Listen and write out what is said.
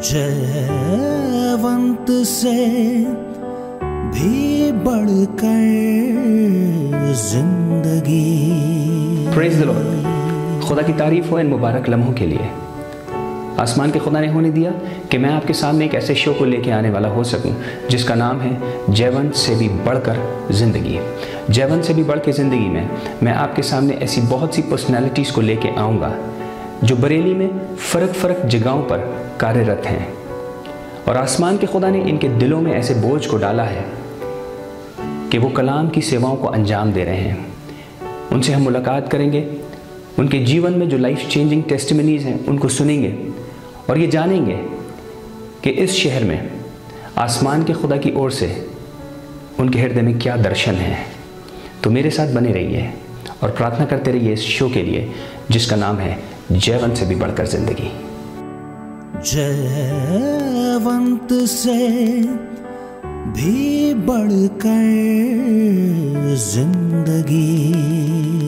जयवंत से भी बढ़कर जिंदगी। Praise the Lord. खुदा की तारीफ हो इन मुबारक लम्हों के लिए। आसमान के खुदा ने होने दिया कि मैं आपके सामने एक ऐसे शो को लेके आने वाला हो सकूं जिसका नाम है जयवंत से भी बढ़कर ज़िंदगी। जयवंत से भी बढ़ के ज़िंदगी में मैं आपके सामने ऐसी बहुत सी पर्सनैलिटीज़ को लेके आऊँगा जो बरेली में फ़र्क जगहों पर कार्यरत हैं, और आसमान के खुदा ने इनके दिलों में ऐसे बोझ को डाला है कि वो कलाम की सेवाओं को अंजाम दे रहे हैं। उनसे हम मुलाकात करेंगे, उनके जीवन में जो लाइफ चेंजिंग टेस्टिमनीज़ हैं उनको सुनेंगे और ये जानेंगे कि इस शहर में आसमान के खुदा की ओर से उनके हृदय में क्या दर्शन है। तो मेरे साथ बने रहिए और प्रार्थना करते रहिए इस शो के लिए जिसका नाम है जयवंत से भी बढ़कर ज़िंदगी। जयवंत से भी बढ़कर जिंदगी।